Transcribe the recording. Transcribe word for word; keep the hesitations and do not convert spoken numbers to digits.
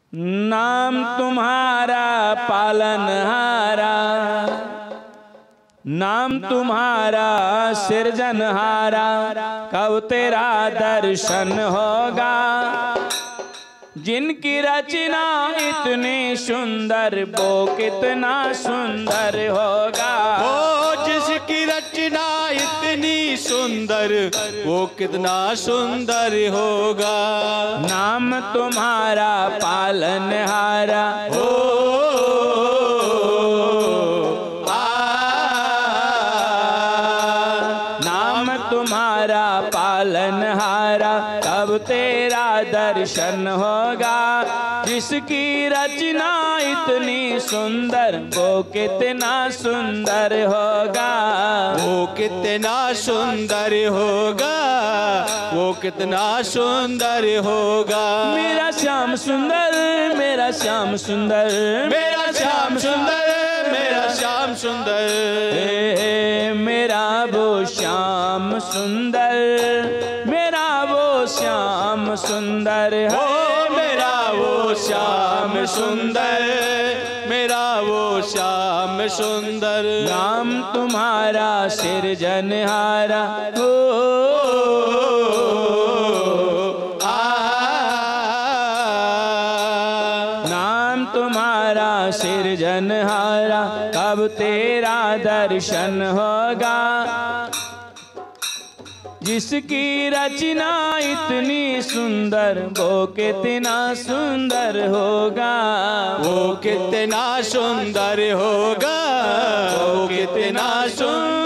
नाम तुम्हारा पालनहारा, नाम तुम्हारा सृजनहारा, कब तेरा दर्शन होगा। जिनकी रचना इतनी सुंदर वो कितना सुंदर होगा। ओ जिसकी रचना इतनी सुंदर वो कितना सुंदर होगा। नाम तुम्हारा पालनहारा, हो नाम तुम्हारा पालनहारा, कब तेरा दर्शन होगा। जिसकी रचना इतनी सुंदर वो कितना सुंदर होगा। वो कितना सुंदर होगा, वो कितना सुंदर होगा। मेरा श्याम सुंदर, मेरा श्याम सुंदर, मेरा श्याम सुंदर, मेरा श्याम सुंदर, हे मेरा वो श्याम सुंदर, मेरा वो श्याम सुंदर हो है। मेरा वो श्याम सुंदर, मेरा वो श्याम सुंदर। नाम तुम्हारा सृजनहारा, हो नाम तुम्हारा सृजनहारा, कब तेरा दर्शन होगा। जिसकी रचना इतनी सुंदर वो कितना सुंदर होगा। वो कितना सुंदर होगा, वो कितना सुंदर